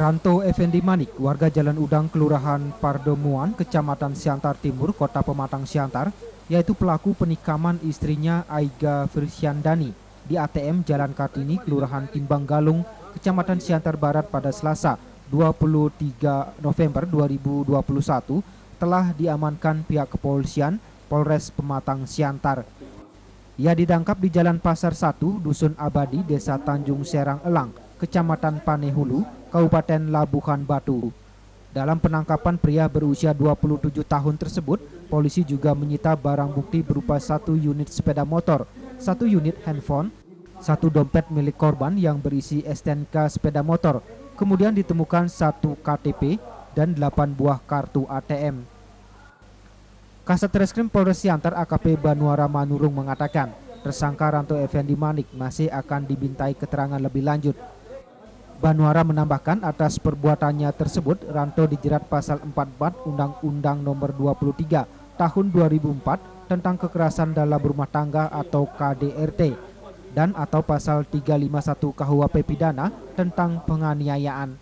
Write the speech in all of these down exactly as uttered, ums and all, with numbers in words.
Ranto Effendi Manik, warga Jalan Udang, Kelurahan Pardemuan, Kecamatan Siantar Timur, Kota Pematang Siantar, yaitu pelaku penikaman istrinya Aiga Firsyandani di A T M Jalan Kartini, Kelurahan Timbang Galung, Kecamatan Siantar Barat pada Selasa dua puluh tiga November dua ribu dua puluh satu telah diamankan pihak kepolisian Polres Pematang Siantar. Ia ditangkap di Jalan Pasar satu, Dusun Abadi, Desa Tanjung Serang Elang, Kecamatan Panehulu, Kabupaten Labuhan Batu. Dalam penangkapan pria berusia dua puluh tujuh tahun tersebut, polisi juga menyita barang bukti berupa satu unit sepeda motor, satu unit handphone, satu dompet milik korban yang berisi S T N K sepeda motor. Kemudian ditemukan satu K T P dan delapan buah kartu A T M. Kasat Reskrim Polres Siantar A K P Banuara Manurung mengatakan, tersangka Ranto Effendi Manik masih akan dimintai keterangan lebih lanjut. Banuara menambahkan atas perbuatannya tersebut, Ranto dijerat pasal empat puluh empat Undang-Undang Nomor dua puluh tiga Tahun dua ribu empat tentang kekerasan dalam rumah tangga atau K D R T dan atau pasal tiga ratus lima puluh satu K U H P pidana tentang penganiayaan.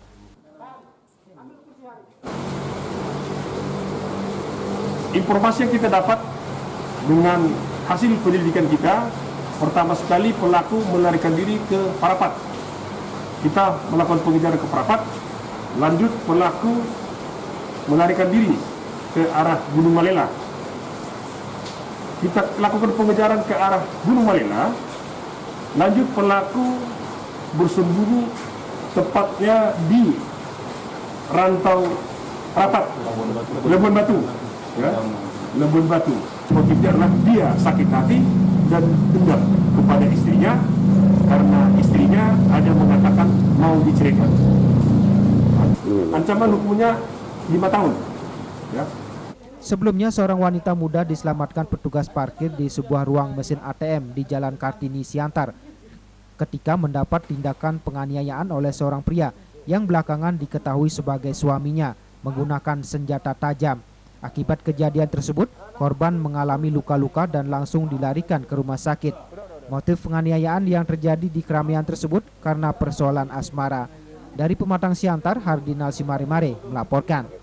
Informasi yang kita dapat dengan hasil penyelidikan kita, pertama sekali pelaku melarikan diri ke Parapat. Kita melakukan pengejaran ke Parapat, lanjut pelaku melarikan diri ke arah Gunung Malela. Kita lakukan pengejaran ke arah Gunung Malela, lanjut pelaku bersembunyi tepatnya di rantau Parapat, Labuhan Batu. Ya, Labuhan Batu. Motifnya adalah dia sakit hati dan dendam kepada istrinya karena istrinya ada mengatakan mau diceraikan. Ancaman hukumnya lima tahun. Ya. Sebelumnya seorang wanita muda diselamatkan petugas parkir di sebuah ruang mesin A T M di Jalan Kartini Siantar ketika mendapat tindakan penganiayaan oleh seorang pria yang belakangan diketahui sebagai suaminya menggunakan senjata tajam. Akibat kejadian tersebut, korban mengalami luka-luka dan langsung dilarikan ke rumah sakit. Motif penganiayaan yang terjadi di keramaian tersebut karena persoalan asmara. Dari Pematang Siantar, Hardinal Simare-Mare melaporkan.